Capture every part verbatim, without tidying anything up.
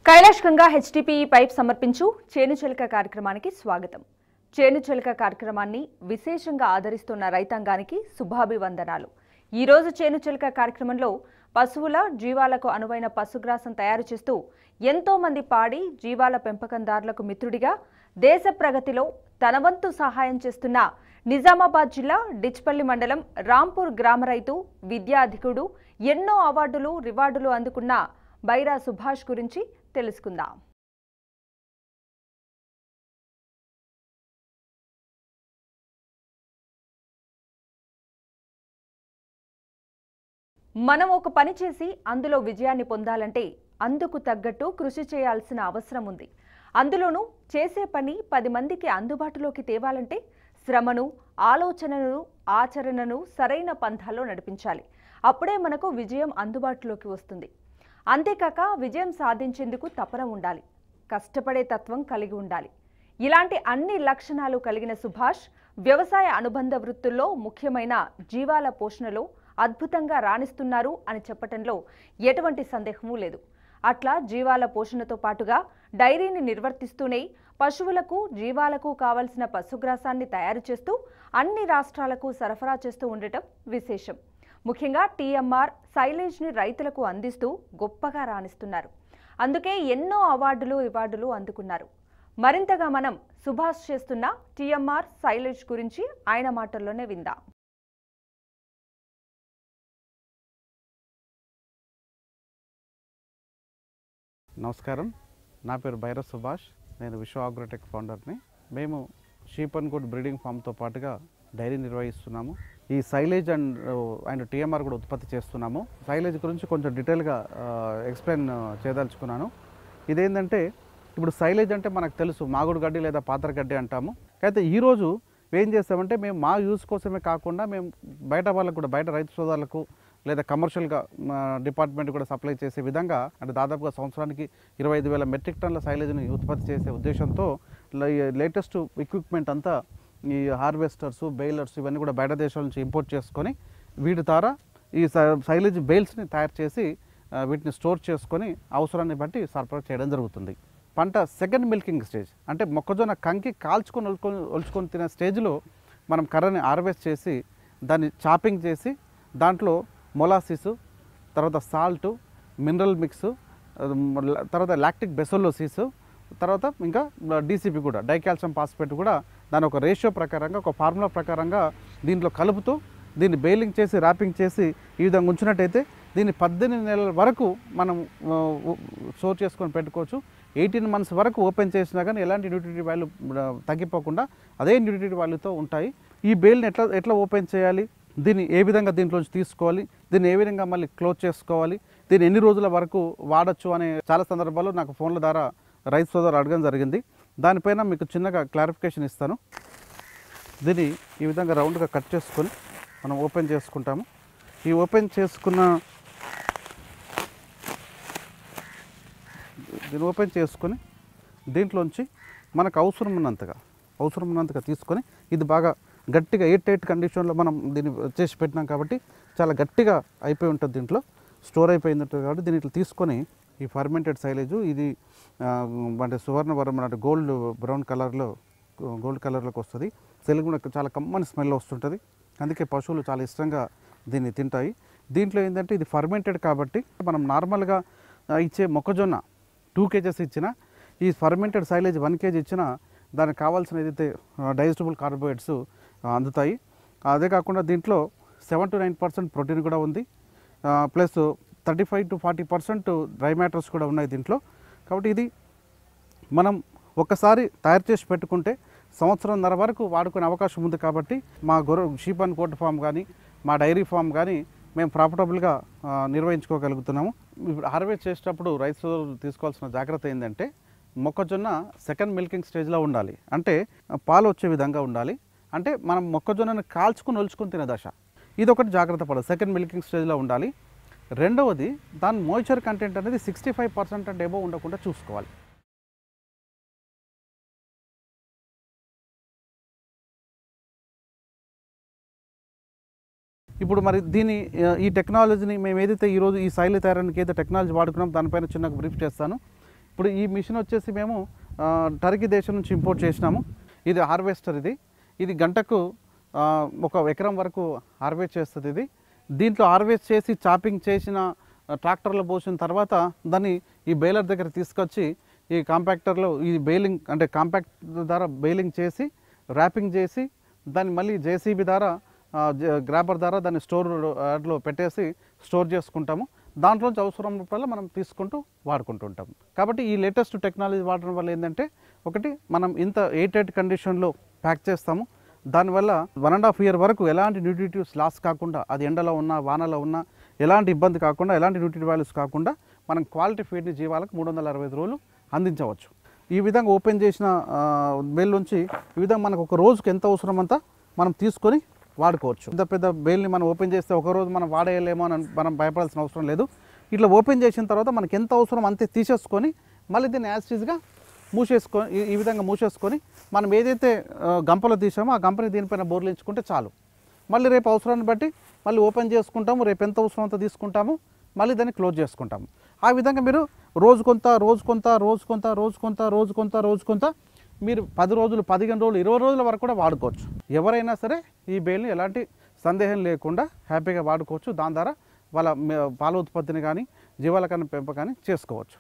Kailash Ganga HDPE pipe సమర్పించు చేనుచెలక కార్యక్రమానికి స్వాగతం. చేనుచెలక కార్యక్రమాన్ని విశేషంగా ఆదరిస్తున్న రైతాంగానికి శుభాభివందనాలు. ఈ రోజు చేనుచెలక కార్యక్రమంలో పశువుల జీవాలకు అనువైన పశుగ్రాసం తయారు చేస్తూ ఎంతో మంది పాడి జీవాల పెంపకందారులకు మిత్రుడిగా దేశ ప్రగతిలో తన వంతు సహాయం చేస్తున్న నిజామాబాద్ జిల్లా డిచ్పల్లి మండలం రాంపూర్ గ్రామ రైతు విద్యాధికుడు ఎన్నో అవార్డులు రివార్డులు అందుకున్న బైరా సుభాష్ గురించి తెలుసుకుందాం. మనం ఒక పని చేసి అందులో విజయాన్ని పొందాలంటే అందుకు తగ్గట్టు కృషి చేయాల్సిన అవసరం ఉంది. అందులోనూ చేసే పని పది మందికి అందుబాటులోకి తేవాలంటే శ్రమను, ఆలోచనను, ఆచరణను సరైన పంథాలో నడిపించాలి. అప్పుడే మనకు విజయం అందుబాటులోకి వస్తుంది. అంతేకాక విజయం సాధించేందుకు తపన ఉండాలి, కష్టపడే తత్వం కలిగి ఉండాలి. ఇలాంటి అన్ని లక్షణాలు కలిగిన సుభాష్ వ్యవసాయ అనుబంధ వృత్తుల్లో ముఖ్యమైన జీవాల పోషణలో అద్భుతంగా రాణిస్తున్నారు అని చెప్పటంలో ఎటువంటి సందేహమూ లేదు. అట్లా జీవాల పోషణతో పాటుగా డైరీని నిర్వర్తిస్తూనే పశువులకు, జీవాలకు కావలసిన పశుగ్రాసాన్ని తయారు చేస్తూ అన్ని రాష్ట్రాలకు సరఫరా చేస్తూ ఉండటం విశేషం. ముఖ్యంగా టీఎంఆర్ సైలేజ్ని రైతులకు అందిస్తూ గొప్పగా రాణిస్తున్నారు. అందుకే ఎన్నో అవార్డులు రివార్డులు అందుకున్నారు. మరింతగా మనం సుభాష్ చేస్తున్న టీఎంఆర్ సైలేజ్ గురించి ఆయన మాటల్లోనే విందాం. నమస్కారం, నా పేరు బైరా సుభాష్. నేను విశ్వ అగ్రోటెక్ ఫౌండర్ని. మేము షీప్ అండ్ గుడ్ బ్రీడింగ్ ఫామ్తో పాటుగా డైరీ నిర్వహిస్తున్నాము. ఈ సైలేజ్ అండ్ అండ్ టీఎంఆర్ కూడా ఉత్పత్తి చేస్తున్నాము. సైలేజ్ గురించి కొంచెం డీటెయిల్గా ఎక్స్ప్లెయిన్ చేయదలుచుకున్నాను. ఇదేంటంటే, ఇప్పుడు సైలేజ్ అంటే మనకు తెలుసు, మాగుడు గడ్డి లేదా పాత్ర గడ్డి అంటాము. అయితే ఈరోజు ఏం చేస్తామంటే, మేము మా యూజ్ కోసమే కాకుండా మేము బయట వాళ్ళకు కూడా, బయట రైతు సోదరులకు లేదా కమర్షియల్గా డిపార్ట్మెంట్ కూడా సప్లై చేసే విధంగా, అంటే దాదాపుగా సంవత్సరానికి ఇరవై ఐదు వేల మెట్రిక్ టన్నుల సైలేజ్ని ఉత్పత్తి చేసే ఉద్దేశంతో లేటెస్ట్ ఎక్విప్మెంట్ అంతా ఈ హార్వెస్టర్స్, బెయిలర్స్ ఇవన్నీ కూడా బయట దేశాల నుంచి ఇంపోర్ట్ చేసుకొని వీటి ద్వారా ఈ సైలేజ్ బెయిల్స్ని తయారు చేసి వీటిని స్టోర్ చేసుకొని అవసరాన్ని బట్టి సరఫరా చేయడం జరుగుతుంది. పంట సెకండ్ మిల్కింగ్ స్టేజ్ అంటే మొక్కజొన్న కంకి కాల్చుకొని ఒలుకొని ఒలుచుకొని తినే స్టేజ్లో మనం కర్రని హార్వెస్ట్ చేసి దాన్ని చాపింగ్ చేసి దాంట్లో మొలాసిస్, తర్వాత సాల్టు, మినరల్ మిక్స్, తర్వాత లాక్టిక్ బెసోలోసిస్, తర్వాత ఇంకా డీసీపీ కూడా డైకాల్షియం ఫాస్ఫేట్ కూడా దాని ఒక రేషియో ప్రకారంగా, ఒక ఫార్ములా ప్రకారంగా దీంట్లో కలుపుతూ దీన్ని బెయిలింగ్ చేసి ర్యాపింగ్ చేసి ఈ విధంగా ఉంచినట్టయితే దీన్ని పద్దెనిమిది నెలల వరకు మనం స్టోర్ చేసుకొని పెట్టుకోవచ్చు. ఎయిటీన్ మంత్స్ వరకు ఓపెన్ చేసినా కానీ ఎలాంటి న్యూట్రిటీ వాల్యూ తగ్గిపోకుండా అదే న్యూట్రిటీ వాల్యూతో ఉంటాయి. ఈ బెయిల్ని ఎట్లా ఎట్లా ఓపెన్ చేయాలి, దీన్ని ఏ విధంగా దీంట్లోంచి తీసుకోవాలి, దీన్ని ఏ విధంగా మళ్ళీ క్లోజ్ చేసుకోవాలి, దీన్ని ఎన్ని రోజుల వరకు వాడచ్చు అనే చాలా సందర్భాల్లో నాకు ఫోన్ల ద్వారా రైతు సోదరులు అడగడం జరిగింది. దానిపైన మీకు చిన్నగా క్లారిఫికేషన్ ఇస్తాను. దీన్ని ఈ విధంగా రౌండ్గా కట్ చేసుకొని మనం ఓపెన్ చేసుకుంటాము. ఈ ఓపెన్ చేసుకున్న దీన్ని ఓపెన్ చేసుకొని దీంట్లోంచి మనకు అవసరం ఉన్నంతగా అవసరం ఉన్నంతగా తీసుకొని, ఇది బాగా గట్టిగా ఎయిట్ టైట్ కండిషన్లో మనం దీన్ని చేసి పెట్టినాం కాబట్టి చాలా గట్టిగా అయిపోయి ఉంటుంది, దీంట్లో స్టోర్ అయిపోయింది ఉంటుంది. కాబట్టి దీన్ని ఇట్లా తీసుకొని ఈ ఫర్మెంటెడ్ సైలేజు ఇది అంటే సువర్ణవరం అంటే గోల్డ్ బ్రౌన్ కలర్లో గోల్డ్ కలర్లోకి వస్తుంది. సెలగు కూడా చాలా కమ్మని స్మెల్ వస్తుంటుంది. అందుకే పశువులు చాలా ఇష్టంగా దీన్ని తింటాయి. దీంట్లో ఏంటంటే ఇది ఫర్మెంటెడ్ కాబట్టి మనం నార్మల్గా ఇచ్చే మొక్కజొన్న టూ కేజెస్ ఇచ్చిన ఈ ఫర్మెంటెడ్ సైలేజ్ వన్ కేజీ ఇచ్చిన దానికి కావాల్సిన ఏదైతే డైజెస్టబుల్ కార్బోహైడ్రేట్స్ అందుతాయి. అదే కాకుండా దీంట్లో seven to nine percent protein కూడా ఉంది. Plus thirty five to forty percent dry matters కూడా ఉన్నాయి దీంట్లో. కాబట్టి ఇది మనం ఒక్కసారి తయారు చేసి పెట్టుకుంటే సంవత్సరంన్నర వరకు వాడుకునే అవకాశం ఉంది. కాబట్టి మా గొర్రె షీప్ అండ్ కోట్ ఫామ్ కానీ మా డైరీ ఫామ్ కానీ మేము ప్రాఫిటబుల్గా నిర్వహించుకోగలుగుతున్నాము. ఇప్పుడు హార్వెస్ట్ చేసేటప్పుడు రైతు తీసుకోవాల్సిన జాగ్రత్త ఏంటంటే, మొక్కజొన్న సెకండ్ మిల్కింగ్ స్టేజ్లో ఉండాలి. అంటే పాలు వచ్చే విధంగా ఉండాలి. అంటే మనం మొక్కజొన్నను కాల్చుకొని ఒలుచుకొని తినే దశ, ఇది ఒకటి జాగ్రత్త పడాలి. సెకండ్ మిల్కింగ్ స్టేజ్లో ఉండాలి. రెండవది, దాని మోయిచర్ కంటెంట్ అనేది సిక్స్టీ ఫైవ్ పర్సెంట్ అంటే ఏమో ఉండకుండా చూసుకోవాలి. ఇప్పుడు మరి దీని ఈ టెక్నాలజీని మేము ఏదైతే ఈరోజు ఈ సైలేజ్ తయారానికి ఏదైతే టెక్నాలజీ వాడుకున్నాం దానిపైన చిన్న బ్రీఫ్ చేస్తాను. ఇప్పుడు ఈ మిషన్ వచ్చేసి మేము ఆ, టర్కీ దేశం నుంచి ఇంపోర్ట్ చేసినాము. ఇది హార్వెస్టర్. ఇది ఇది గంటకు ఆ, ఒక ఎకరం వరకు హార్వెస్ట్ చేస్తుంది. ఇది దీంట్లో హార్వెస్ట్ చేసి చాపింగ్ చేసిన ట్రాక్టర్లో పోసిన తర్వాత దాన్ని ఈ బేలర్ దగ్గర తీసుకొచ్చి ఈ కాంపాక్టర్లో ఈ బేలింగ్ అంటే కాంపాక్ట్ ద్వారా బేలింగ్ చేసి ర్యాపింగ్ చేసి దాన్ని మళ్ళీ జేసీబీ ద్వారా గ్రాబర్ ద్వారా దాన్ని స్టోర్ లో పెట్టేసి స్టోర్ చేసుకుంటాము. దాంట్లోంచి అవసరం వల్ల మనం తీసుకుంటూ వాడుకుంటూ ఉంటాము. కాబట్టి ఈ లేటెస్ట్ టెక్నాలజీ వాడడం వల్ల ఏంటంటే ఒకటి మనం ఇంత ఎయిట్ ఎయిట్ కండిషన్లో ప్యాక్ చేస్తాము. దానివల్ల వన్ అండ్ హాఫ్ ఇయర్ వరకు ఎలాంటి న్యూట్రిటివ్స్ లాస్ కాకుండా, అది ఎండలో ఉన్నా వానలో ఉన్నా ఎలాంటి ఇబ్బంది కాకుండా, ఎలాంటి న్యూట్రిటివ్ వాల్యూస్ కాకుండా మనం క్వాలిటీ ఫీడ్ని జీవాలకు మూడు వందల అరవై ఐదు రోజులు అందించవచ్చు. ఈ విధంగా ఓపెన్ చేసిన బేల్ నుంచి ఈ విధంగా మనకు ఒక రోజుకి ఎంత అవసరం అంతా మనం తీసుకొని వాడుకోవచ్చు. ఇంత పెద్ద బేల్ని మనం ఓపెన్ చేస్తే ఒక రోజు మనం వాడేయలేమో అని మనం భయపడాల్సిన అవసరం లేదు. ఇట్లా ఓపెన్ చేసిన తర్వాత మనకి ఎంత అవసరం అంతే తీసేసుకొని మళ్ళీ దీన్ని యాస్టీజ్గా మూసేసుకొని ఈ విధంగా మూసేసుకొని మనం ఏదైతే గంపలో తీసామో ఆ గంపని దీనిపైన బోర్లించుకుంటే చాలు. మళ్ళీ రేపు అవసరాన్ని బట్టి మళ్ళీ ఓపెన్ చేసుకుంటాము. రేపు ఎంత అవసరం అంత తీసుకుంటాము, మళ్ళీ దాన్ని క్లోజ్ చేసుకుంటాము. ఆ విధంగా మీరు రోజు కొంత రోజు కొంత రోజు కొంత రోజు కొంత రోజు కొంత రోజు కొంత మీరు పది రోజులు పదిహేను రోజులు ఇరవై రోజుల వరకు కూడా వాడుకోవచ్చు. ఎవరైనా సరే ఈ బేల్ని ఎలాంటి సందేహం లేకుండా హ్యాపీగా వాడుకోవచ్చు. దాని ద్వారా వాళ్ళ పాల ఉత్పత్తిని కానీ జీవాల కన్నా పెంపకాన్ని చేసుకోవచ్చు.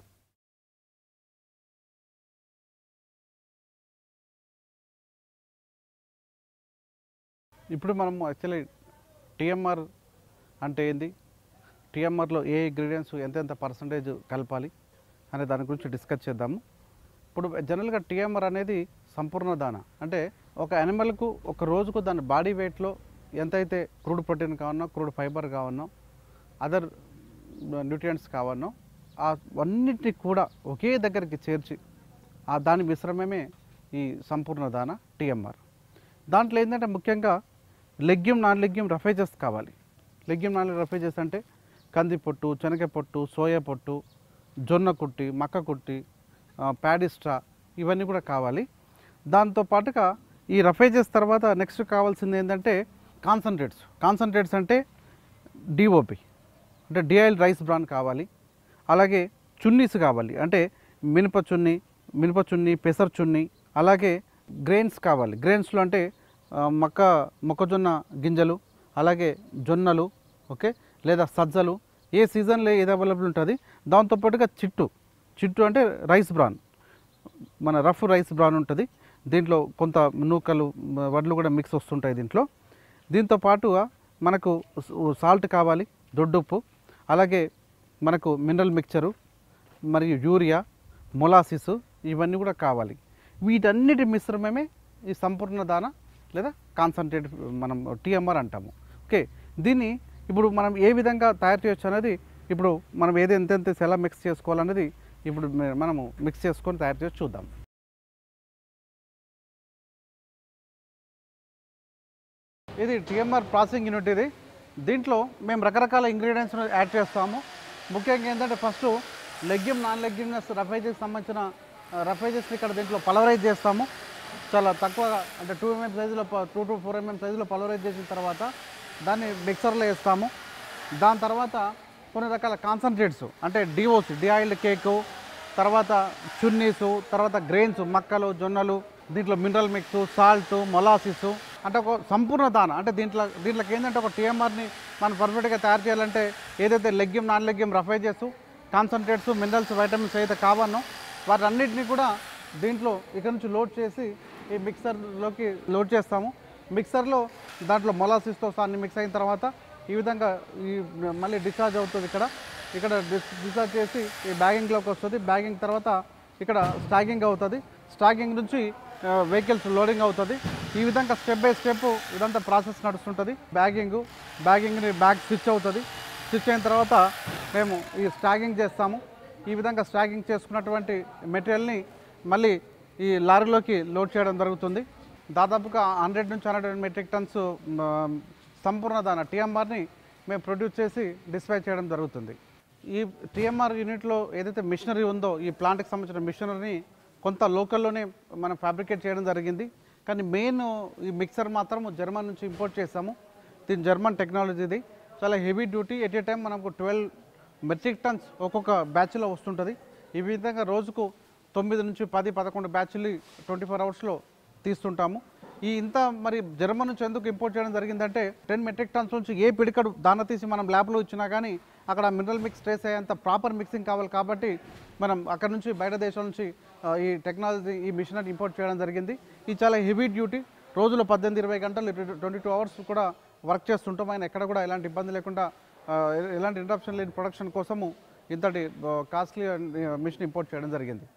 ఇప్పుడు మనం యాక్చువల్లీ టీఎంఆర్ అంటే ఏంది, టీఎంఆర్లో ఏ ఇంగ్రీడియంట్స్ ఎంతెంత పర్సంటేజ్ కలపాలి అనే దాని గురించి డిస్కస్ చేద్దాము. ఇప్పుడు జనరల్గా టీఎంఆర్ అనేది సంపూర్ణ దాన, అంటే ఒక యానిమల్కు ఒక రోజుకు దాని బాడీ వెయిట్లో ఎంతైతే క్రూడ్ ప్రోటీన్ కావన్నో, క్రూడ్ ఫైబర్ కావన్నో, అదర్ న్యూట్రియంట్స్ కావన్నో అవన్నిటిని కూడా ఒకే దగ్గరికి చేర్చి ఆ దాని మిశ్రమమే ఈ సంపూర్ణ దాన టీఎంఆర్. దాంట్లో ఏంటంటే ముఖ్యంగా లెగ్యూమ్ నాన్ లెగ్యూమ్ రఫేజెస్ కావాలి. లెగ్యూమ్ నాన్ రఫేజెస్ అంటే కంది పొట్టు, శనగ పొట్టు, సోయా పొట్టు, జొన్న కుట్టి, మక్క కుట్టి, ప్యాడిస్ట్రా ఇవన్నీ కూడా కావాలి. దాంతోపాటుగా ఈ రఫేజెస్ తర్వాత నెక్స్ట్ కావాల్సింది ఏంటంటే కాన్సన్ట్రేట్స్. కాన్సన్ట్రేట్స్ అంటే డిఓపి అంటే డిఐల్ రైస్ బ్రాన్ కావాలి. అలాగే చున్నీస్ కావాలి, అంటే మినప చున్ని, మినప చున్ని, పెసర్ చున్ని. అలాగే గ్రెయిన్స్ కావాలి. గ్రెయిన్స్లో అంటే మక్క మొక్కజొన్న గింజలు, అలాగే జొన్నలు, ఓకే, లేదా సజ్జలు, ఏ సీజన్లో ఏది అవైలబుల్ ఉంటుంది. దాంతోపాటుగా చిట్టు. చిట్టు అంటే రైస్ బ్రాన్, మన రఫ్ రైస్ బ్రాన్ ఉంటుంది. దీంట్లో కొంత నూకలు, వడ్లు కూడా మిక్స్ వస్తుంటాయి దీంట్లో. దీంతో పాటుగా మనకు సాల్ట్ కావాలి, దొడ్డుప్పు, అలాగే మనకు మినరల్ మిక్చరు మరియు యూరియా, మొలాసిస్ ఇవన్నీ కూడా కావాలి. వీటన్నిటి మిశ్రమమే ఈ సంపూర్ణ దాన లేదా కాన్సన్ట్రేట్ మనం టీఎంఆర్ అంటాము. ఓకే, దీన్ని ఇప్పుడు మనం ఏ విధంగా తయారు చేయొచ్చు అనేది, ఇప్పుడు మనం ఏది ఎంతెంత ఎలా మిక్స్ చేసుకోవాలనేది ఇప్పుడు మనము మిక్స్ చేసుకొని తయారు చేసి చూద్దాం. ఇది టీఎంఆర్ ప్రాసెసింగ్ యూనిట్. ఇది దీంట్లో మేము రకరకాల ఇంగ్రీడియంట్స్ యాడ్ చేస్తాము. ముఖ్యంగా ఏంటంటే ఫస్ట్ లెగ్యూమ్ నాన్ లెగ్యూమ్నెస్ రఫేజెస్కి సంబంధించిన రఫేజెస్ని ఇక్కడ దీంట్లో పలవరైజ్ చేస్తాము. చాలా తక్కువగా అంటే టూ ఎంఎం సైజులో టూ టు ఫోర్ ఎంఎం సైజులో పలవరైజ్ చేసిన తర్వాత దాన్ని మిక్సర్లో వేస్తాము. దాని తర్వాత కొన్ని రకాల కాన్సన్ట్రేట్స్ అంటే డిఓసి, డిఆయిల్డ్ కేకు, తర్వాత చున్నీసు, తర్వాత గ్రెయిన్స్, మక్కలు, జొన్నలు, దీంట్లో మినరల్ మిక్స్, సాల్ట్, మొలాసిస్, అంటే ఒక సంపూర్ణ దాన. అంటే దీంట్లో దీంట్లోకి ఏంటంటే ఒక టీఎంఆర్ని మనం పర్ఫెక్ట్గా తయారు చేయాలంటే ఏదైతే legume non legume roughages, concentrates, minerals, vitamins అయితే కావన్నో వాటన్నిటిని కూడా దీంట్లో ఇక్కడ నుంచి లోడ్ చేసి ఈ మిక్సర్లోకి లోడ్ చేస్తాము. మిక్సర్లో దాంట్లో మొలాసిస్తో అన్ని మిక్స్ అయిన తర్వాత ఈ విధంగా ఈ మళ్ళీ డిశ్చార్జ్ అవుతుంది. ఇక్కడ ఇక్కడ డిశ్చార్జ్ చేసి ఈ బ్యాగింగ్లోకి వస్తుంది. బ్యాగింగ్ తర్వాత ఇక్కడ స్టాగింగ్ అవుతుంది. స్టాగింగ్ నుంచి వెహికల్స్ లోడింగ్ అవుతుంది. ఈ విధంగా స్టెప్ బై స్టెప్ ఇదంతా ప్రాసెస్ నడుస్తుంటుంది. బ్యాగింగ్ బ్యాగింగ్ని బ్యాగ్ స్విచ్ అవుతుంది. స్విచ్ అయిన తర్వాత మేము ఈ స్టాగింగ్ చేస్తాము. ఈ విధంగా స్టాగింగ్ చేసుకున్నటువంటి మెటీరియల్ని మళ్ళీ ఈ లారీలోకి లోడ్ చేయడం జరుగుతుంది. దాదాపుగా హండ్రెడ్ నుంచి హండ్రెడ్ మెట్రిక్ టన్స్ సంపూర్ణ దాన టీఎంఆర్ని మేము ప్రొడ్యూస్ చేసి డిస్పాచ్ చేయడం జరుగుతుంది. ఈ టీఎంఆర్ యూనిట్లో ఏదైతే మిషనరీ ఉందో ఈ ప్లాంట్కి సంబంధించిన మిషనరీని కొంత లోకల్లోనే మనం ఫ్యాబ్రికేట్ చేయడం జరిగింది. కానీ మెయిన్ ఈ మిక్సర్ మాత్రం జర్మన్ నుంచి ఇంపోర్ట్ చేసాము. దీని జర్మన్ టెక్నాలజీది. చాలా heavy duty. At a time మనకు ట్వెల్వ్ మెట్రిక్ టన్స్ ఒక్కొక్క బ్యాచ్లో వస్తుంటుంది. ఈ విధంగా రోజుకు తొమ్మిది నుంచి పది పదకొండు బ్యాచ్లు ట్వంటీ ఫోర్ అవర్స్లో తీస్తుంటాము. ఈ ఇంత మరి జర్మన్ నుంచి ఎందుకు ఇంపోర్ట్ చేయడం జరిగిందంటే టెన్ మెట్రిక్ టన్స్ నుంచి ఏ పిడికడు దాన తీసి మనం ల్యాబ్లో ఇచ్చినా కానీ అక్కడ మినరల్ మిక్స్ ట్రేస్ అయ్యేంత ప్రాపర్ మిక్సింగ్ కావాలి కాబట్టి మనం అక్కడ నుంచి బయట దేశాల నుంచి ఈ టెక్నాలజీ ఈ మిషనరీ ఇంపోర్ట్ చేయడం జరిగింది. ఇది చాలా హెవీ డ్యూటీ, రోజులో పద్దెనిమిది ఇరవై గంటలు ట్వంటీ టూ అవర్స్ కూడా వర్క్ చేస్తుంటాం. ఆయన ఎక్కడ కూడా ఎలాంటి ఇబ్బంది లేకుండా ఎలాంటి ఇంటరప్షన్ లేని ప్రొడక్షన్ కోసము ఇంతటి కాస్ట్లీ మిషన్ ఇంపోర్ట్ చేయడం జరిగింది.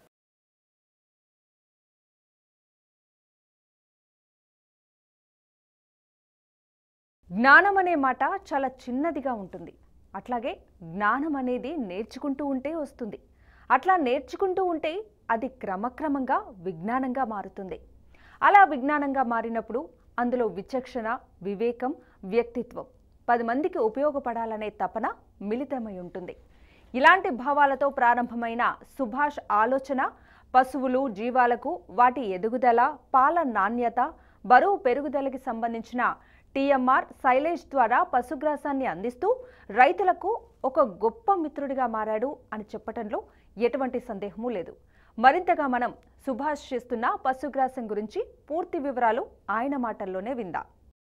జ్ఞానం అనే మాట చాలా చిన్నదిగా ఉంటుంది. అట్లాగే జ్ఞానం అనేది నేర్చుకుంటూ ఉంటే వస్తుంది. అట్లా నేర్చుకుంటూ ఉంటే అది క్రమక్రమంగా విజ్ఞానంగా మారుతుంది. అలా విజ్ఞానంగా మారినప్పుడు అందులో విచక్షణ, వివేకం, వ్యక్తిత్వం, పది మందికి ఉపయోగపడాలనే తపన మిళితమై ఉంటుంది. ఇలాంటి భావాలతో ప్రారంభమైన సుభాష్ ఆలోచన పశువులు, జీవాలకు వాటి ఎదుగుదల, పాల నాణ్యత, బరువు పెరుగుదలకి సంబంధించిన టీఎంఆర్ సైలేజ్ ద్వారా పశుగ్రాసాన్ని అందిస్తూ రైతులకు ఒక గొప్ప మిత్రుడిగా మారాడు అని చెప్పటంలో ఎటువంటి సందేహమూ లేదు. మరింతగా మనం సుభాష్ చేస్తున్న పశుగ్రాసం గురించి పూర్తి వివరాలు ఆయన మాటల్లోనే విందాం.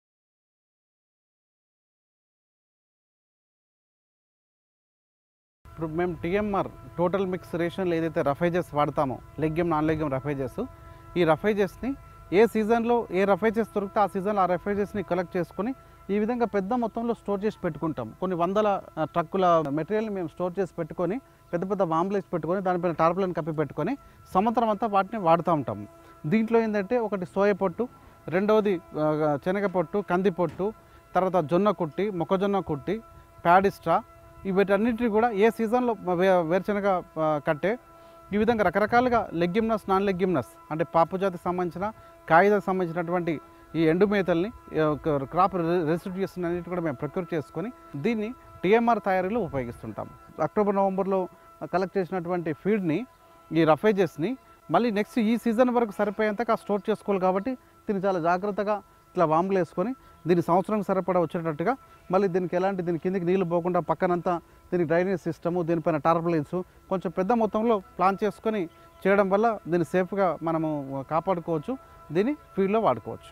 ఇప్పుడు మేము టీఎంఆర్ టోటల్ మిక్స్ రేషన్లు ఏదైతే రఫేజెస్ వాడతామో, లెగ్యూమ్ నాన్ లెగ్యూమ్ రఫేజెస్, ఈ రఫేజెస్ని ఏ సీజన్లో ఏ రఫేజెస్ దొరికితే ఆ సీజన్లో ఆ రఫేజెస్ని కలెక్ట్ చేసుకుని ఈ విధంగా పెద్ద మొత్తంలో స్టోర్ చేసి పెట్టుకుంటాం. కొన్ని వందల ట్రక్కుల మెటీరియల్ని మేము స్టోర్ చేసి పెట్టుకొని పెద్ద పెద్ద వాంబ్లేస్ పెట్టుకొని దానిపైన టార్పులను కప్పి పెట్టుకొని సంవత్సరం అంతా వాటిని వాడుతూ ఉంటాము. దీంట్లో ఏంటంటే ఒకటి సోయ పొట్టు, రెండవది శనగ పొట్టు, కంది పొట్టు, తర్వాత జొన్న కుట్టి, మొక్కజొన్న కుట్టి, ప్యాడిస్ట్రా, వీటన్నిటిని కూడా ఏ సీజన్లో వేరుశనగ కట్టే ఈ విధంగా రకరకాలుగా లెగ్యూమ్నస్, నాన్ లెగ్యూమ్నస్ అంటే పాపు జాతికి సంబంధించిన, కాగితానికి సంబంధించినటువంటి ఈ ఎండు మేతల్ని, క్రాప్ రెసిడ్యూస్ అన్నిటి కూడా మేము ప్రొక్యూర్ చేసుకొని దీన్ని టీఎంఆర్ తయారీలో ఉపయోగిస్తుంటాం. అక్టోబర్ నవంబర్లో కలెక్ట్ చేసినటువంటి ఫీడ్ని, ఈ రఫేజెస్ని మళ్ళీ నెక్స్ట్ ఈ సీజన్ వరకు సరిపోయేంతగా స్టోర్ చేసుకోవాలి కాబట్టి దీన్ని చాలా జాగ్రత్తగా ఇట్లా వాంబులు వేసుకొని దీని సంవత్సరం సరిపడా వచ్చేటట్టుగా మళ్ళీ దీనికి ఎలాంటి దీని కిందికి నీళ్ళు పోకుండా పక్కనంతా దీనికి డ్రైనేజ్ సిస్టము, దీనిపైన టార్పలైన్స్ కొంచెం పెద్ద మొత్తంలో ప్లాన్ చేసుకొని చేయడం వల్ల దీన్ని సేఫ్గా మనము కాపాడుకోవచ్చు, దీన్ని ఫీల్డ్లో వాడుకోవచ్చు.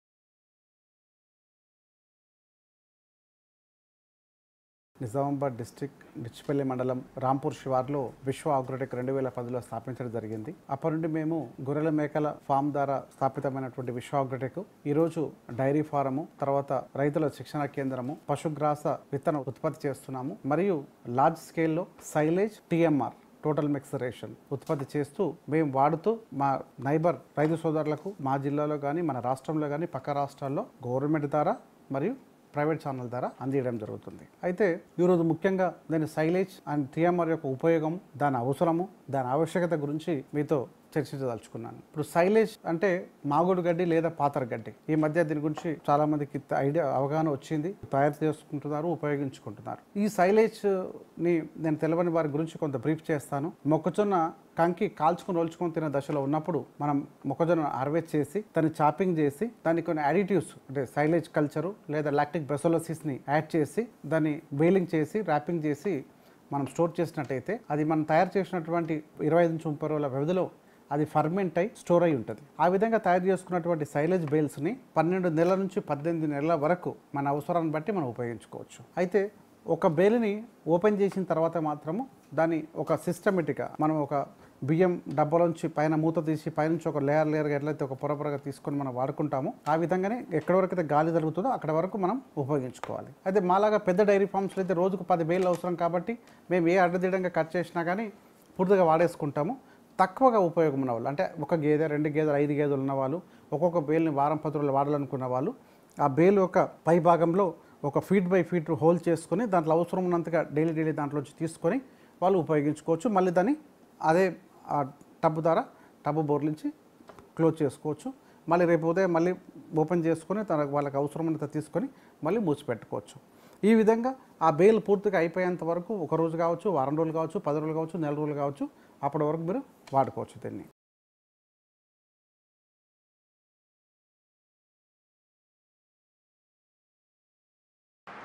నిజామాబాద్ డిస్ట్రిక్ట్ డిచ్పల్లి మండలం రాంపూర్ శివార్లో విశ్వ అగ్రోటెక్ రెండు వేల పదిలో స్థాపించడం జరిగింది. అప్పటి నుండి మేము గొర్రెల మేకల ఫామ్ ద్వారా స్థాపితమైనటువంటి విశ్వ అగ్రోటెక్ ఈరోజు డైరీ ఫారము, తర్వాత రైతుల శిక్షణ కేంద్రము, పశుగ్రాస విత్తన ఉత్పత్తి చేస్తున్నాము మరియు లార్జ్ స్కేల్లో silage, TMR total mix ration ఉత్పత్తి చేస్తూ మేము వాడుతూ మా నైబర్ రైతు సోదరులకు మా జిల్లాలో కానీ మన రాష్ట్రంలో కానీ పక్క రాష్ట్రాల్లో గవర్నమెంట్ ద్వారా మరియు ప్రైవేట్ ఛానల్ ద్వారా అందించడం జరుగుతుంది. అయితే ఈరోజు ముఖ్యంగా దాని సైలేజ్ అండ్ టీఎంఆర్ యొక్క ఉపయోగం, దాని అవసరము, దాని ఆవశ్యకత గురించి మీతో చర్చించదలుచుకున్నాను. ఇప్పుడు సైలేజ్ అంటే మాగుడు గడ్డి లేదా పాతర గడ్డి. ఈ మధ్య దీని గురించి చాలా మందికి ఐడియా అవగాహన వచ్చింది, తయారు చేసుకుంటున్నారు, ఉపయోగించుకుంటున్నారు. ఈ సైలేజ్ ని నేను తెలియని వారి గురించి కొంత బ్రీఫ్ చేస్తాను. మొక్కజొన్న కంకి కాల్చుకొని రోల్చుకొని తినే దశలో ఉన్నప్పుడు మనం మొక్కజొన్న హార్వెస్ట్ చేసి దాన్ని చాపింగ్ చేసి దానికి కొన్ని అడిటివ్స్ అంటే సైలేజ్ కల్చరు లేదా లాక్టిక్ బెసోలసిస్ని యాడ్ చేసి దాన్ని బేలింగ్ చేసి ర్యాపింగ్ చేసి మనం స్టోర్ చేసినట్టయితే అది మనం తయారు చేసినటువంటి ఇరవై ఐదు నుంచి ముప్పై రోజుల వ్యవధిలో అది ఫర్మెంట్ అయి స్టోర్ అయి ఉంటుంది. ఆ విధంగా తయారు చేసుకున్నటువంటి సైలేజ్ బేల్స్ని పన్నెండు నెలల నుంచి పద్దెనిమిది నెలల వరకు మన అవసరాన్ని బట్టి మనం ఉపయోగించుకోవచ్చు. అయితే ఒక బేల్ని ఓపెన్ చేసిన తర్వాత మాత్రము దాన్ని ఒక సిస్టమేటిక్గా మనం ఒక బియ్యం డబ్బాలోంచి పైన మూత తీసి పైనుంచి ఒక లేయర్ లేయర్గా ఎట్లయితే ఒక పొర పొరగా తీసుకొని మనం వాడుకుంటామో ఆ విధంగానే ఎక్కడి వరకు అయితే గాలి జరుగుతుందో అక్కడ వరకు మనం ఉపయోగించుకోవాలి. అయితే మాలాగా పెద్ద డైరీ ఫార్మ్స్లో అయితే రోజుకు పది బేలు అవసరం కాబట్టి మేము ఏ అడ్డదిడ్డంగా కట్ చేసినా కానీ పూర్తిగా వాడేసుకుంటాము. తక్కువగా ఉపయోగం ఉన్న వాళ్ళు అంటే ఒక గేదె, రెండు గేదెలు, ఐదు గేదెలు ఉన్న వాళ్ళు, ఒక్కొక్క బేల్ని వారం పది రోజులు వాడాలనుకున్న వాళ్ళు ఆ బేలు యొక్క పై భాగంలో ఒక ఫీట్ బై ఫీట్ హోల్ చేసుకొని దాంట్లో అవసరం ఉన్నంతగా డైలీ డైలీ దాంట్లోంచి తీసుకొని వాళ్ళు ఉపయోగించుకోవచ్చు. మళ్ళీ దాన్ని అదే ఆ టబ్బు ద్వారా టబ్బు బోర్లించి క్లోజ్ చేసుకోవచ్చు. మళ్ళీ రేపు ఉదయం మళ్ళీ ఓపెన్ చేసుకొని తన వాళ్ళకి అవసరమైనంత తీసుకొని మళ్ళీ మూసిపెట్టుకోవచ్చు. ఈ విధంగా ఆ బేల్ పూర్తిగా అయిపోయేంత వరకు ఒక రోజు కావచ్చు, వారం రోజులు కావచ్చు, పది రోజులు కావచ్చు, నెల రోజులు కావచ్చు, అప్పటి వరకు మీరు వాడుకోవచ్చు దీన్ని.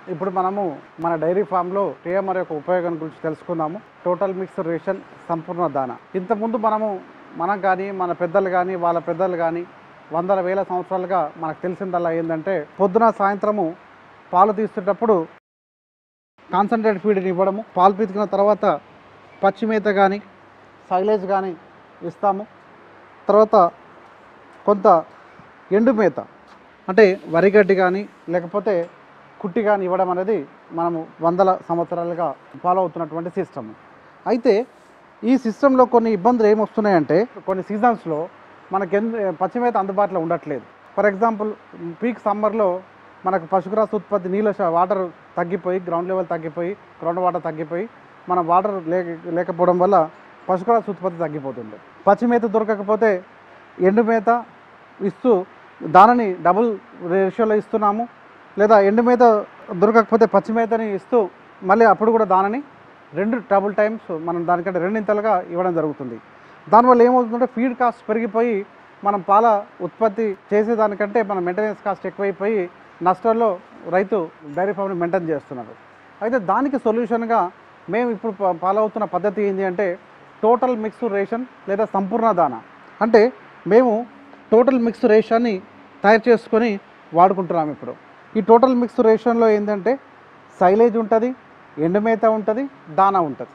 ఇప్పుడు మనము మన డైరీ ఫామ్లో టీఎంఆర్ యొక్క ఉపయోగం గురించి తెలుసుకున్నాము. టోటల్ మిక్స్డ్ రేషన్ సంపూర్ణ దాన. ఇంతకుముందు మనము మనకు కానీ మన పెద్దలు కానీ వాళ్ళ పెద్దలు కానీ వందల వేల సంవత్సరాలుగా మనకు తెలిసిందల్లా ఏంటంటే పొద్దున సాయంత్రము పాలు తీసేటప్పుడు కాన్సన్ట్రేట్ ఫీడ్ని ఇవ్వడము, పాలు పితికిన తర్వాత పచ్చిమేత కానీ సైలేజ్ కానీ ఇస్తాము. తర్వాత కొంత ఎండుమేత అంటే వరిగడ్డి కానీ లేకపోతే కుట్టి కానీ ఇవ్వడం అనేది మనము వందల సంవత్సరాలుగా ఫాలో అవుతున్నటువంటి సిస్టమ్. అయితే ఈ సిస్టంలో కొన్ని ఇబ్బందులు ఏమొస్తున్నాయంటే కొన్ని సీజన్స్లో మనకి పచ్చిమేత అందుబాటులో ఉండట్లేదు. ఫర్ ఎగ్జాంపుల్ పీక్ సమ్మర్లో మనకు పశుగ్రాస ఉత్పత్తి నీళ్ళ వాటర్ తగ్గిపోయి గ్రౌండ్ లెవెల్ తగ్గిపోయి గ్రౌండ్ వాటర్ తగ్గిపోయి మన వాటర్ లేక లేకపోవడం వల్ల పశుగ్రాస ఉత్పత్తి తగ్గిపోతుంది. పచ్చిమేత దొరకకపోతే ఎండుమేత ఇస్తూ దానిని డబుల్ రేషియోలో ఇస్తున్నాము, లేదా ఎండుమేత దొరకకపోతే పచ్చిమేతని ఇస్తూ మళ్ళీ అప్పుడు కూడా దానిని రెండు డబుల్ టైమ్స్ మనం దానికంటే రెండింతలుగా ఇవ్వడం జరుగుతుంది. దానివల్ల ఏమవుతుందంటే ఫీడ్ కాస్ట్ పెరిగిపోయి మనం పాల ఉత్పత్తి చేసేదానికంటే మన మెయింటెనెన్స్ కాస్ట్ ఎక్కువైపోయి నష్టాల్లో రైతు డైరీ ఫామ్ని మెయింటైన్ చేస్తున్నారు. అయితే దానికి సొల్యూషన్గా మేము ఇప్పుడు ఫాలో అవుతున్న పద్ధతి ఏంటి అంటే టోటల్ మిక్స్డ్ రేషన్ లేదా సంపూర్ణ దాన. అంటే మేము టోటల్ మిక్స్డ్ రేషన్ని తయారు చేసుకొని వాడుకుంటున్నాం. ఇప్పుడు ఈ టోటల్ మిక్స్డ్ రేషన్లో ఏంటంటే సైలేజ్ ఉంటుంది, ఎండుమేత ఉంటుంది, దానా ఉంటుంది,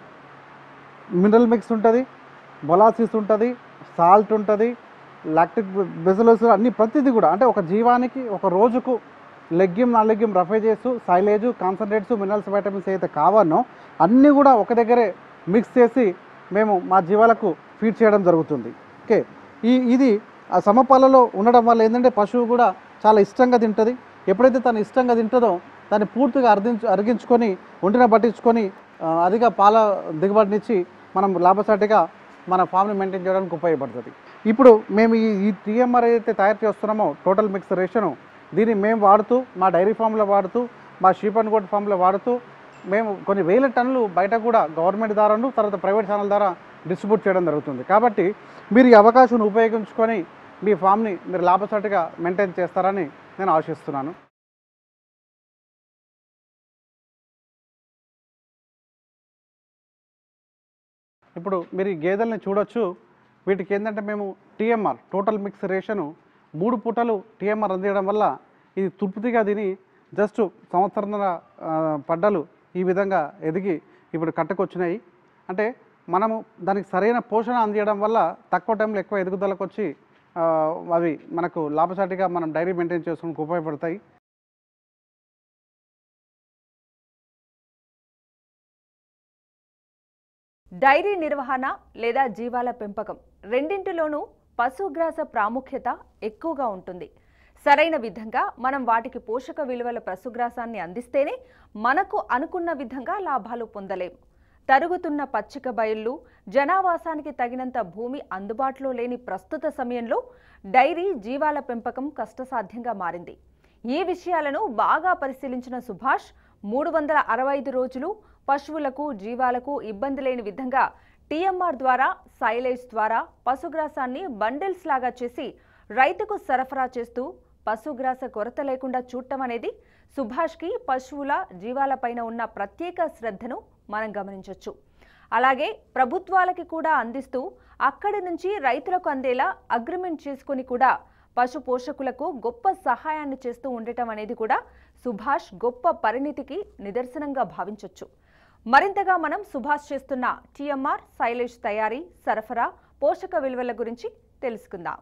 మినరల్ మిక్స్ ఉంటుంది, మొలాసిస్ ఉంటుంది, సాల్ట్ ఉంటుంది, లాక్టిక్ బెసిలస్ అన్ని ప్రతిదీ కూడా అంటే ఒక జీవానికి ఒక రోజుకు legume non legume roughages silage concentrates minerals vitamins అయితే కావాలో అన్నీ కూడా ఒక దగ్గరే మిక్స్ చేసి మేము మా జీవాలకు ఫీడ్ చేయడం జరుగుతుంది. ఓకే, ఈ ఇది ఆ సమపాలలో ఉండడం వల్ల ఏంటంటే పశువు కూడా చాలా ఇష్టంగా తింటుంది. ఎప్పుడైతే తను ఇష్టంగా తింటుందో దాన్ని పూర్తిగా అరిగించు అరిగించుకొని ఒంటిన పట్టించుకొని అధిక పాల దిగుబడినిచ్చి మనం లాభసాటిగా మన ఫామ్ని మెయింటైన్ చేయడానికి ఉపయోగపడుతుంది. ఇప్పుడు మేము ఈ ఈ టీఎంఆర్ ఏదైతే తయారు చేస్తున్నామో టోటల్ మిక్స్ రేషను దీన్ని మేము వాడుతూ మా డైరీ ఫామ్లో వాడుతూ మా షీప్ అండ్ గోట్ ఫామ్లో వాడుతూ మేము కొన్ని వేల టన్నులు బయట కూడా గవర్నమెంట్ ద్వారాను తర్వాత ప్రైవేట్ ఛానల్ ద్వారా డిస్ట్రిబ్యూట్ చేయడం జరుగుతుంది. కాబట్టి మీరు ఈ అవకాశాన్ని ఉపయోగించుకొని మీ ఫామ్ని మీరు లాభసాటిగా మెయింటైన్ చేస్తారని నేను ఆశిస్తున్నాను. ఇప్పుడు మీరు ఈ గేదెల్ని చూడొచ్చు. వీటికి ఏంటంటే మేము టీఎంఆర్ టోటల్ మిక్స్ రేషను మూడు పూటలు టీఎంఆర్ అందించడం వల్ల ఇది తృప్తిగా తిని జస్ట్ సంవత్సరంన్నర పడ్డలు ఈ విధంగా ఎదిగి ఇప్పుడు కట్టకొచ్చినాయి. అంటే మనము దానికి సరైన పోషణ అందించడం వల్ల తక్కువ టైంలో ఎక్కువ ఎదుగుదలకు వచ్చి అవి మనకు లాభసాటిగా మనం డైరీ మెయింటైన్ చేసుకోవడానికి ఉపయోగపడతాయి. డైరీ నిర్వహణ లేదా జీవాల పెంపకం రెండింటిలోనూ పశుగ్రాస ప్రాముఖ్యత ఎక్కువగా ఉంటుంది. సరైన విధంగా మనం వాటికి పోషక విలువల పశుగ్రాసాన్ని అందిస్తేనే మనకు అనుకున్న విధంగా లాభాలు పొందలేం. తరుగుతున్న పచ్చిక బయళ్ళు, జనావాసానికి తగినంత భూమి అందుబాటులో లేని ప్రస్తుత సమయంలో డైరీ జీవాల పెంపకం కష్టసాధ్యంగా మారింది. ఈ విషయాలను బాగా పరిశీలించిన సుభాష్ మూడు వందల అరవై ఐదు రోజులు పశువులకు జీవాలకు ఇబ్బంది లేని విధంగా టీఎంఆర్ ద్వారా సైలేజ్ ద్వారా పశుగ్రాసాన్ని బండిల్స్ లాగా చేసి రైతుకు సరఫరా చేస్తూ పశుగ్రాస కొరత లేకుండా చూడటం అనేది సుభాష్కి పశువుల జీవాలపైన ఉన్న ప్రత్యేక శ్రద్ధను మనం గమనించవచ్చు. అలాగే ప్రభుత్వాలకి కూడా అందిస్తూ అక్కడి నుంచి రైతులకు అందేలా అగ్రిమెంట్ చేసుకుని కూడా పశు పోషకులకు గొప్ప సహాయాన్ని చేస్తూ ఉండటం అనేది కూడా సుభాష్ గొప్ప పరిణితికి నిదర్శనంగా భావించవచ్చు. మరింతగా మనం సుభాష్ చేస్తున్న టీఎంఆర్ సైలేజ్ తయారీ, సరఫరా, పోషక విలువల గురించి తెలుసుకుందాం.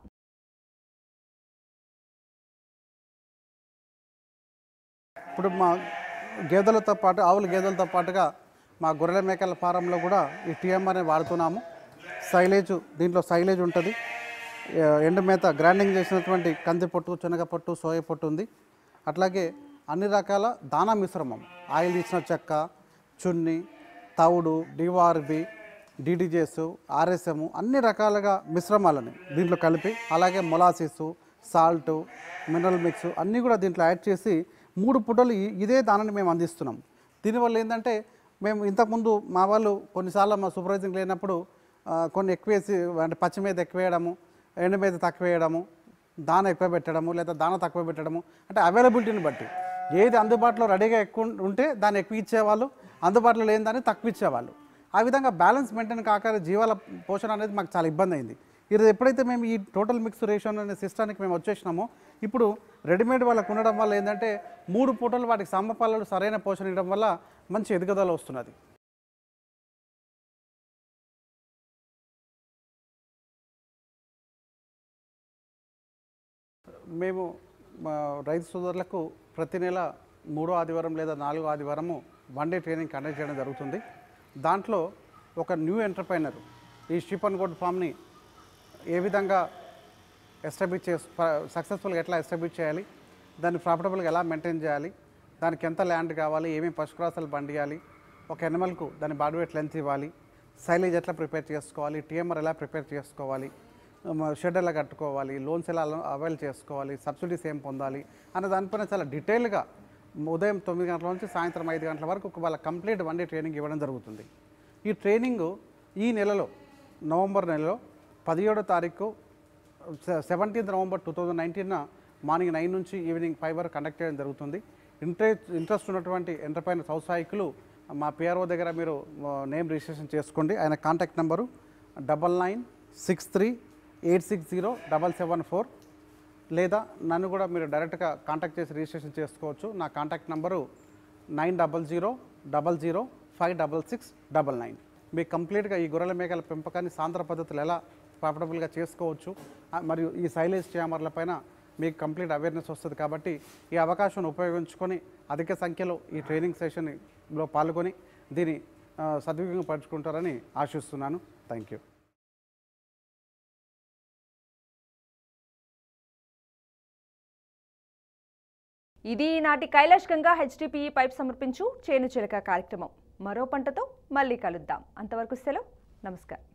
ఇప్పుడు మా గేదెలతో పాటు ఆవుల గేదెలతో పాటుగా మా గొర్రెల మేకల ఫారంలో కూడా ఈ టీఎంఆర్ని వాడుతున్నాము. సైలేజ్ దీంట్లో సైలేజ్ ఉంటుంది, ఎండు మేత గ్రైండింగ్ చేసినటువంటి కంది పొట్టు, శనగ పొట్టు, సోయ పొట్టు ఉంది. అట్లాగే అన్ని రకాల దానా మిశ్రమం, ఆయిల్ తీసిన చెక్క, చున్ని, తవుడు, డివార్బి, డిడిజెస్, ఆర్ఎస్ఎం అన్ని రకాలుగా మిశ్రమాలని దీంట్లో కలిపి అలాగే మొలాసిస్, సాల్ట్, మినరల్ మిక్స్ అన్నీ కూడా దీంట్లో యాడ్ చేసి మూడు పూటలు ఇదే దానాన్ని మేము అందిస్తున్నాం. దీనివల్ల ఏంటంటే మేము ఇంతకుముందు మా వాళ్ళు కొన్నిసార్లు మా సూపర్వైజింగ్ లేనప్పుడు కొన్ని ఎక్కువ వేసి అంటే పచ్చి మీద ఎక్కువ వేయడము, ఎండు మీద తక్కువ వేయడము, దాన ఎక్కువ పెట్టడము లేదా దాన తక్కువ పెట్టడము అంటే అవైలబిలిటీని బట్టి ఏది అందుబాటులో రెడీగా ఎక్కువ ఉంటే దాన్ని ఎక్కువ ఇచ్చేవాళ్ళు, అందుబాటులో లేని దాన్ని తక్కువ ఇచ్చేవాళ్ళు. ఆ విధంగా బ్యాలెన్స్ మెయింటైన్ కాక జీవాల పోషణ అనేది మాకు చాలా ఇబ్బంది అయింది. ఇది ఎప్పుడైతే మేము ఈ టోటల్ మిక్స్ రేషియో అనే సిస్టానికి మేము వచ్చేసినామో ఇప్పుడు రెడీమేడ్ వాళ్ళకు ఉండడం వల్ల ఏంటంటే మూడు పూటలు వాటికి సమపాలలు సరైన పోషణ ఇవ్వడం వల్ల మంచి ఎదుగుదల వస్తున్నది. మేము రైతు సోదరులకు ప్రతి నెల మూడో ఆదివారం లేదా నాలుగో ఆదివారము వన్ డే ట్రైనింగ్ కండక్ట్ చేయడం జరుగుతుంది. దాంట్లో ఒక న్యూ ఎంటర్ప్రైనర్ ఈ షీప్ అండ్ గోట్ ఫామ్ని ఏ విధంగా ఎస్టాబ్లిష్ చే సక్సెస్ఫుల్గా ఎట్లా ఎస్టాబ్లిష్ చేయాలి, దాన్ని ప్రాఫిటబుల్గా ఎలా మెయింటైన్ చేయాలి, దానికి ఎంత ల్యాండ్ కావాలి, ఏమేమి పశుగ్రాసాలు పండియాలి, ఒక ఎనిమల్కు దాని బాడీ వెయిట్ లెంత్ ఇవ్వాలి, సైలేజ్ ఎట్లా ప్రిపేర్ చేసుకోవాలి, టీఎంఆర్ ఎలా ప్రిపేర్ చేసుకోవాలి, షెడ్ ఎలా కట్టుకోవాలి, లోన్స్ ఎలా అవైల్ చేసుకోవాలి, సబ్సిడీస్ ఏం పొందాలి అన్న దానిపైన చాలా డీటెయిల్గా ఉదయం తొమ్మిది గంటల నుంచి సాయంత్రం ఐదు గంటల వరకు వాళ్ళ కంప్లీట్ వన్ డే ట్రైనింగ్ ఇవ్వడం జరుగుతుంది. ఈ ట్రైనింగు ఈ నెలలో నవంబర్ నెలలో పదిహేడో తారీఖు seventeenth November two thousand nineteen morning nine నుంచి ఈవినింగ్ ఫైవ్ వరకు కండక్ట్ చేయడం జరుగుతుంది. ఇంట్రెస్ట్ ఇంట్రెస్ట్ ఉన్నటువంటి ఎంటర్ప్రైనర్స్ ఔత్సాహికులు మా పిఆర్ఓ దగ్గర మీరు నేమ్ రిజిస్ట్రేషన్ చేసుకోండి. ఆయన contact number double nine six three eight six zero double seven four లేదా నన్ను కూడా మీరు డైరెక్ట్గా కాంటాక్ట్ చేసి రిజిస్ట్రేషన్ చేసుకోవచ్చు. నా contact number nine double zero double zero five double six double nine. మీకు కంప్లీట్గా ఈ గొర్రెల మేకల పెంపకాన్ని సాంద్ర పద్ధతులు ఎలా ప్రాఫిటబుల్గా చేసుకోవచ్చు మరియు ఈ సైలేజ్ ఛాంబర్ల పైన మీకు కంప్లీట్ అవేర్నెస్ వస్తుంది. కాబట్టి ఈ అవకాశం ఉపయోగించుకొని అధిక సంఖ్యలో ఈ ట్రైనింగ్ సెషన్లో పాల్గొని దీన్ని సద్వినియోగపరుచుకుంటారని ఆశిస్తున్నాను. Thank you. ఇది నాటి కైలాష్ గంగా హెచ్డిపిఈ పైప్ సమర్పించు చేను చిలక కార్యక్రమం. మరో పంటతో మళ్ళీ కలుద్దాం. అంతవరకు సెలవు. నమస్కారం.